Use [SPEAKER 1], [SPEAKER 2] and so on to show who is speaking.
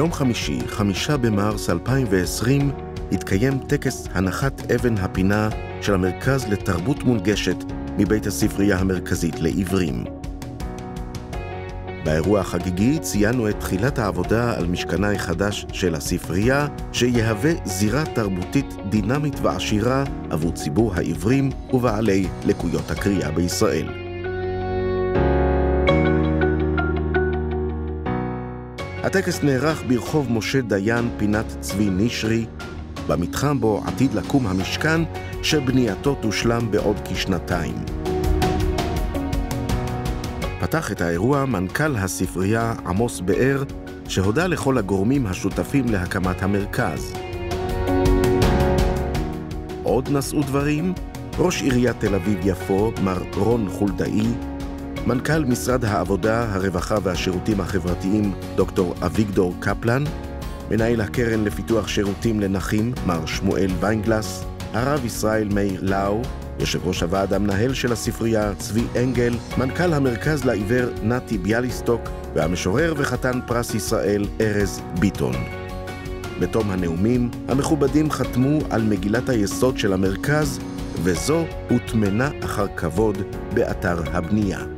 [SPEAKER 1] ביום חמישי, 5 במרס 2020, התקיים טקס הנחת אבן הפינה של המרכז לתרבות מונגשת מבית הספרייה המרכזית לעיוורים. באירוע החגיגי ציינו את תחילת העבודה על משכנה החדש של הספרייה, שיהווה זירה תרבותית דינמית ועשירה עבור ציבור העיוורים ובעלי לקויות הקריאה בישראל. הטקס נערך ברחוב משה דיין פינת צבי נשרי, במתחם בו עתיד לקום המשכן שבנייתו תושלם בעוד כשנתיים. פתח את האירוע מנכ"ל הספרייה עמוס באר, שהודה לכל הגורמים השותפים להקמת המרכז. עוד נשאו דברים ראש עיריית תל אביב-יפו, מר רון חולדאי, מנכ"ל משרד העבודה, הרווחה והשירותים החברתיים, דוקטור אביגדור קפלן, מנהל הקרן לפיתוח שירותים לנכים, מר שמואל ויינגלס, הרב ישראל מאיר לאו, יושב ראש הוועד המנהל של הספרייה צבי אנגל, מנכ"ל המרכז לעיוור נתי ביאליסטוק, והמשורר וחתן פרס ישראל ארז ביטון. בתום הנאומים, המכובדים חתמו על מגילת היסוד של המרכז, וזו הוטמנה אחר כבוד באתר הבנייה.